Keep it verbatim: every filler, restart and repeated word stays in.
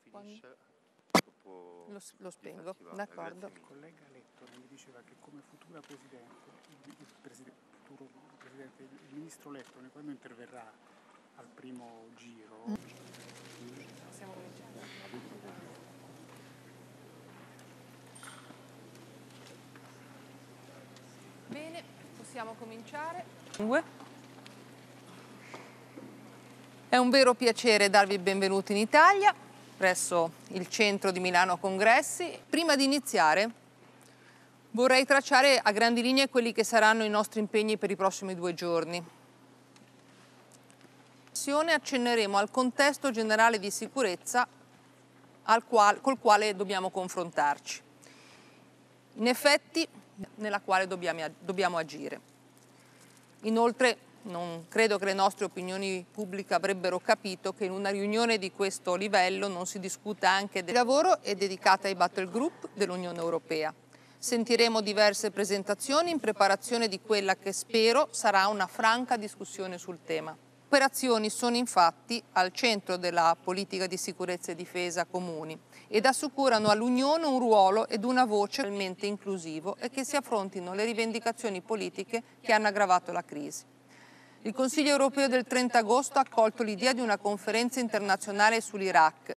Quando... Dopo Lo, lo spengo, d'accordo. Il collega Lettone mi diceva che come futura Presidente, il, il, presidente, futuro presidente, il Ministro Lettone, quando interverrà al primo giro... Mm. Possiamo cominciare? Bene, possiamo cominciare. È un vero piacere darvi il benvenuto in Italia, presso il centro di Milano Congressi. Prima di iniziare vorrei tracciare a grandi linee quelli che saranno i nostri impegni per i prossimi due giorni. Accenneremo al contesto generale di sicurezza al qual, col quale dobbiamo confrontarci, in effetti nella quale dobbiamo, dobbiamo agire. Inoltre non credo che le nostre opinioni pubbliche avrebbero capito che in una riunione di questo livello non si discuta anche del lavoro e dedicata ai battle group dell'Unione Europea. Sentiremo diverse presentazioni in preparazione di quella che spero sarà una franca discussione sul tema. Le operazioni sono infatti al centro della politica di sicurezza e difesa comuni ed assicurano all'Unione un ruolo ed una voce realmente inclusivo e che si affrontino le rivendicazioni politiche che hanno aggravato la crisi. Il Consiglio europeo del trenta agosto ha accolto l'idea di una conferenza internazionale sull'Iraq